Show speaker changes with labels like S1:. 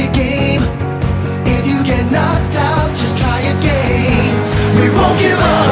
S1: it game. If you get knocked out, just try again. We won't give up.